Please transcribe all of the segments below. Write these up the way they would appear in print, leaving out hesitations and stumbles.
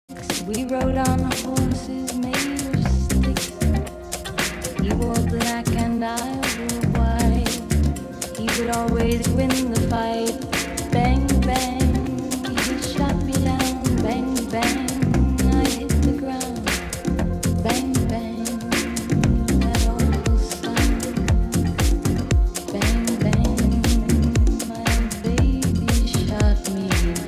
We rode on horses made of sticks. He wore black and I wore white. He would always win the fight. Bang, bang, he just shot me down. Bang, bang, I hit the ground. Bang, bang, that awful sound. Bang, bang, my baby shot me.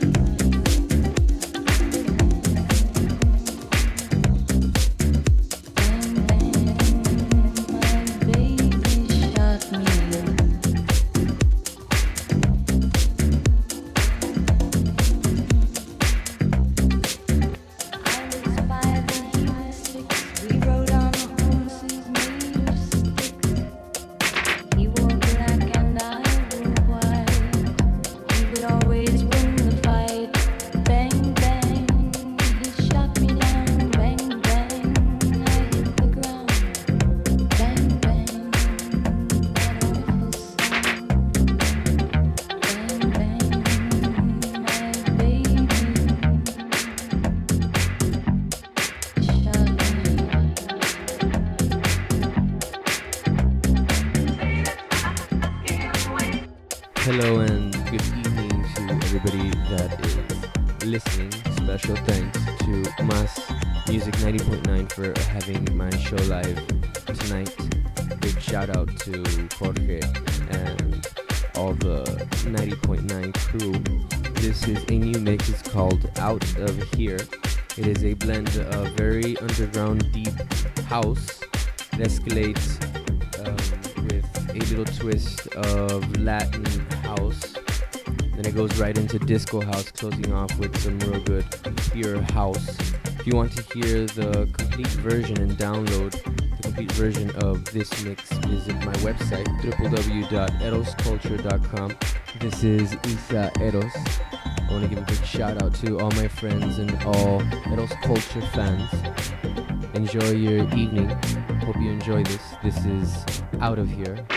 Hello and good evening to everybody that is listening. Special thanks to Mas Music 90.9 for having my show live tonight. Big shout out to Jorge and all the 90.9 crew. This is a new mix. It's called Out of Here. It is a blend of very underground deep house. It escalates with a little twist of Latin house. Then it goes right into disco house, closing off with some real good pure house. If you want to hear the complete version and download the complete version of this mix, visit my website www.erosculture.com. This is Isa Eros. I want to give a big shout out to all my friends and all Eros Culture fans. Enjoy your evening. Hope you enjoy this. This is Out of Here.